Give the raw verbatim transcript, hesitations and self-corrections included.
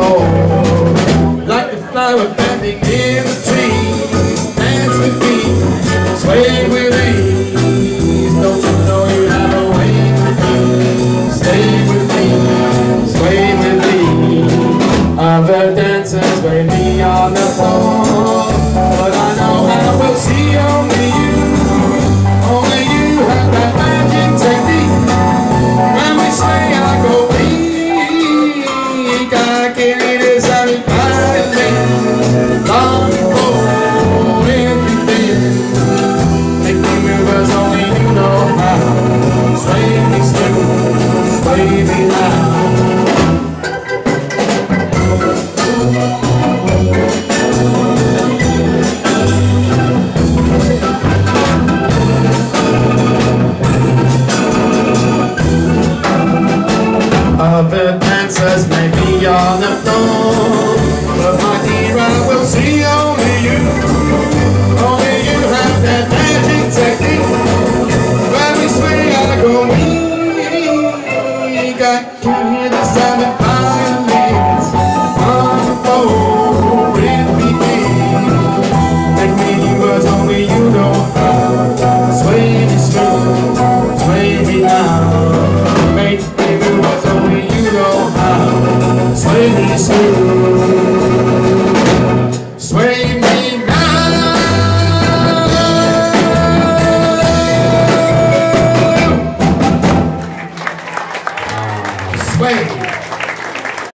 more. Like the flower bending in the trees, dance with me, sway with ease. Don't you know you have a way with me? Stay with me, sway with me. Other dancers may be on the floor, but I know I will see only you. Only you have that magic technique. When we sway, I go weak. I can't eat this everybody thing. Long for everything. Make me move as only you know how. Sway me slow, sway me loud. Other dancers may be on the floor, but my dear, I will see only you. Only you have that magic technique. When we sway, I go weak. I can hear the sound of